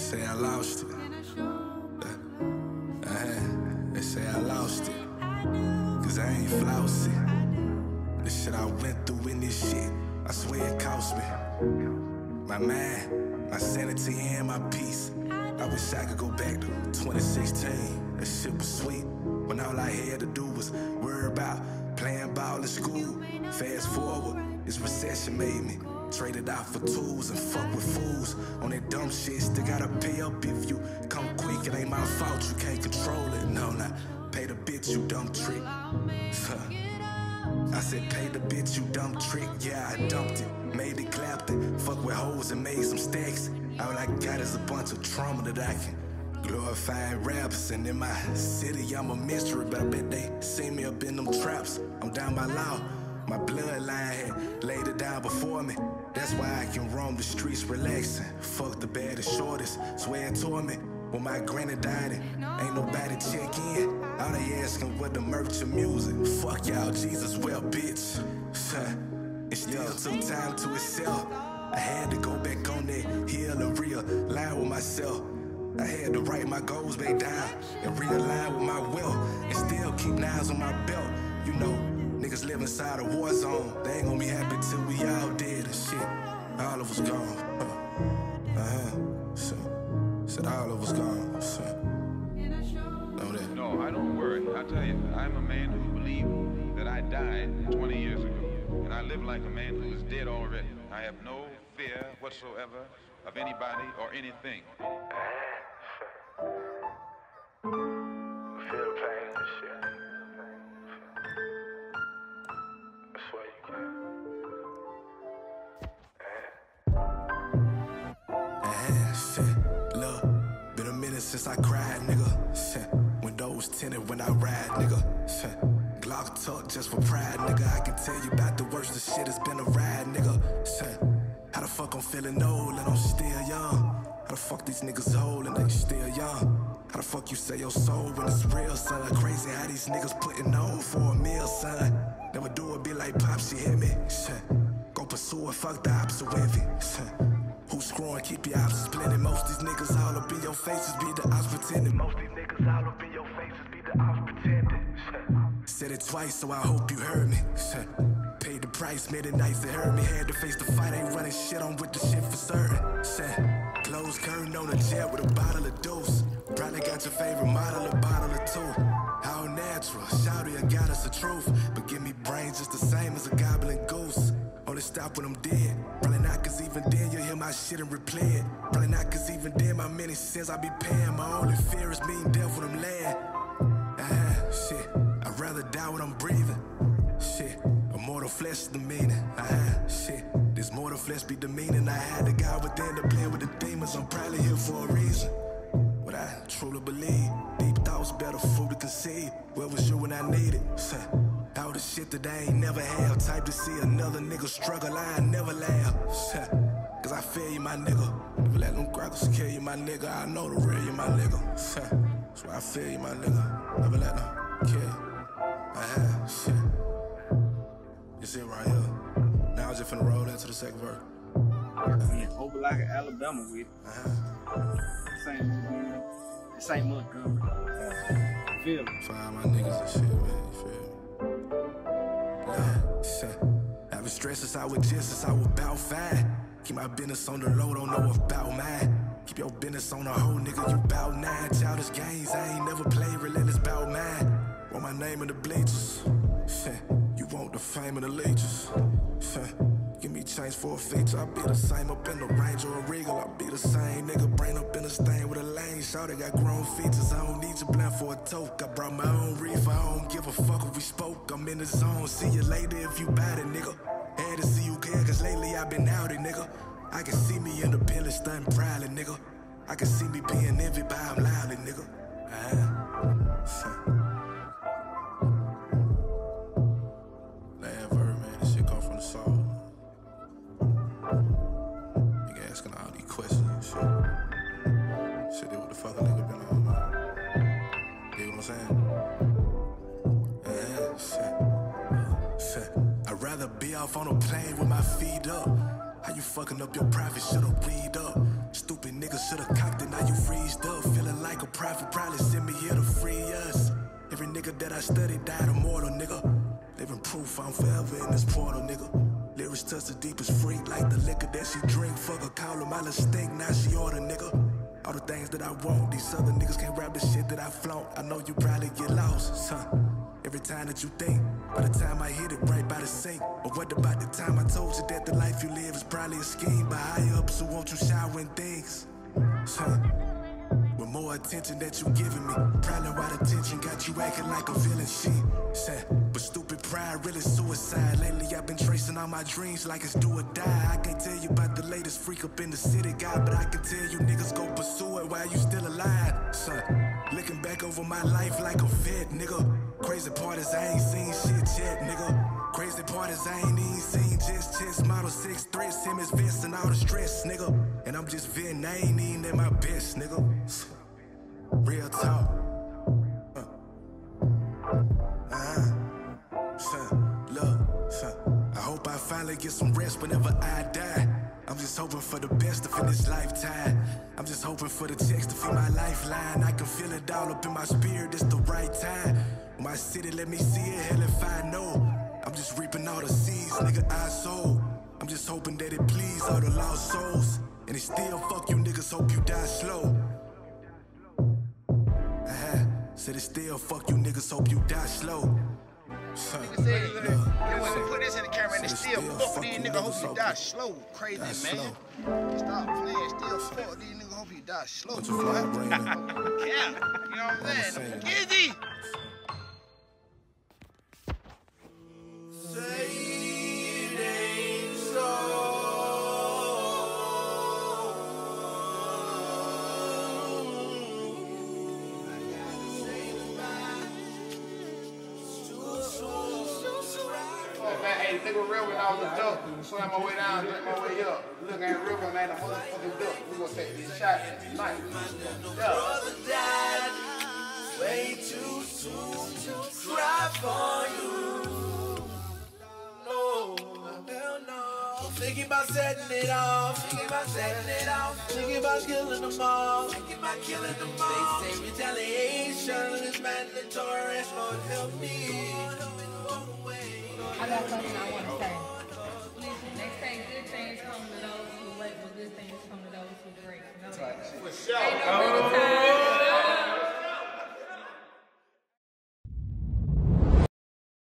say I lost it. They say I lost it, cause I ain't flousy. The shit I went through in this shit, I swear it cost me my mind, my sanity, and my peace. I wish I could go back to 2016. That shit was sweet, when all I had to do was worry about playing ball in school. Fast forward, this recession made me trade it out for tools and fuck with fools on that dumb shit. Still gotta pay up if you come quick. It ain't my fault, you can't control it. No, not pay the bitch, you dumb trick. I said pay the bitch, you dumb trick. Yeah, I dumped it, made it, clapped it. Fuck with hoes and made some stacks. All I got is a bunch of trauma that I can glorify rappers. And in my city, I'm a mystery, but I bet they see me up in them traps. I'm down by law, my bloodline had laid it down before me. That's why I can roam the streets relaxing. Fuck the baddest, shortest, swear it toward me. When my granny died, ain't nobody check in. All they asking what the merch of music. Fuck y'all, Jesus, well, bitch. It still took time to itself. I had to go back on that hill and realign with myself. I had to write my goals back down and realign with my wealth, and still keep knives on my belt. You know, niggas live inside a war zone. They ain't gonna be happy till we all dead and shit. All of us gone. Said all of us gone. Know that. No, I don't worry. I tell you, I'm a man who believes that I died 20 years ago, and I live like a man who is dead already. I have no fear whatsoever of anybody or anything. Feel pain and shit. I swear you can. Shit, look, been a minute since I cried, nigga. Shit, windows tinted when I ride, nigga. Shit, Glock talk just for pride, nigga. I can tell you about the worst of shit, it's been a ride, nigga. Shit, how the fuck I'm feeling old and I'm still young? How the fuck these niggas old and they still young? How the fuck you say your soul when it's real, son? Crazy how these niggas putting on for a meal, son. Never do it, be like Pop, she hit me. Shit, go pursue it, fuck the opposite envy. Shit, who's screwing, keep your options splendid. Most these niggas all up in your faces, be the ops pretending. Most these niggas all up in your faces, be the ops pretending. Shit, said it twice, so I hope you heard me. Shit, paid the price, made it nice, it hurt me. Had to face the fight, ain't running shit, I'm with the shit for certain. Shit, closed curtain on a jet with a bottle of deuce. Probably got your favorite model, a bottle or two. All natural, shouty, I got us the truth. But give me brains just the same as a goblin goose. Only stop when I'm dead. Probably not, cause even then you'll hear my shit and replay it. Probably not, cause even then my many sins I be paying. My only fear is meeting death when I'm laying. Shit, I'd rather die when I'm breathing. Shit, immortal flesh is the meaning. Shit, this mortal flesh be demeaning. I had the God within to play with the demons. I'm probably here for a reason. What I truly believe, deep thoughts better food to conceive. Where was you when I needed? All the shit that I ain't never have. Type to see another nigga struggle, I ain't never laugh. Cause I feel you, my nigga. Never let them crackers kill you, my nigga. I know the real you, my nigga. That's why I feel you, my nigga. Never let them kill you. Shit. You see it right here. Now I just finna roll into the second verse. Over like an Alabama with it. Same Montgomery. Feel me? Find my niggas and shit, man. You feel me? Shit. Having stress since I was just since I was about 5. Keep my business on the low, don't know about mine. Keep your business on the hoe, nigga, you bout 9. Childish games, I ain't never played, relentless bout mine. Want my name in the bleachers. Shit. You want the fame and the leeches. Shit. Give me change for a feature, I be the same up in the Range or a Regal. I be the same nigga, brain up in the stain with a lane. Shawty got grown features, I don't need your blend for a toke. I brought my own reefer, I don't give a fuck if we spoke. I'm in the zone, see you later if you bout it, nigga. Had to see you care, cause lately I been out it, nigga. I can see me independent, stunting proudly, nigga. I can see me being envied by him loudly, nigga. Last verse, man, this shit come from the soul. Nigga asking all these questions and shit. Shit, what the fuck a nigga been on, man? You know what I'm saying? Shit. I'd rather be off on a plane with my feet up. How you fucking up your private shit or weed up? stupid nigga should've cocked it, now you freezed up. Feeling like a prophet, probably sent me here to free us. Every nigga that I studied died immortal, nigga. Living proof I'm forever in this portal, nigga. Lyrics touch the deepest freak, like the liquor that she drink. Fuck her, call her my little stink, now she order, nigga. All the things that I want, these other niggas can't rap the shit that I flaunt. I know you probably get lost, son. Every time that you think, by the time I hit it right by the sink. But what about the time I told you that the life you live is probably a scheme by high ups who want you showering things? Son, with more attention that you giving me, probably why the tension got you acting like a villain shit. But stupid pride really suicide. Lately I've been tracing all my dreams like it's do or die. I can't tell you about the latest freak up in the city, guy, but I can tell you niggas go pursue it while you still alive. Son, looking back over my life like a vet, nigga. Crazy part is I ain't seen shit yet, nigga. Crazy part is I ain't even seen just chest model 6 threats, him his vest and all the stress, nigga. And I'm just venting, I ain't even at my best, nigga. Real talk. Son, look, son. I hope I finally get some rest whenever I die. I'm just hoping for the best of in this lifetime. I'm just hoping for the checks to feed my lifeline. I can feel it all up in my spirit, it's the right time. My city, let me see it, hell if I know. I'm just reaping all the seeds, nigga, I sold. I'm just hoping that it please all the lost souls. And it still fuck you niggas, hope you die slow. Said it still fuck you niggas, hope you die slow. Nigga said, they want to put this in the camera and they still fuck these niggas, hope you die slow. Crazy, man. Stop playing, still fuck these niggas, hope you die slow. Yeah, you know what I'm saying? Easy. Say it ain't so. Hey, nigga real when I was a duck. Swam my way down, drink my way up. Look at the river, man, a motherfucking duck. We gonna take this shot tonight. Brother died way too soon to cry for you. No, hell no. Thinking about setting it off. Thinking about setting it off. Thinking about killing them all. Thinking about killing them all. They say retaliation is mandatory. Lord help me. I got something I want to say. Listen, they say good things come to those who wait, but good things come to those who break. No, ain't no better time.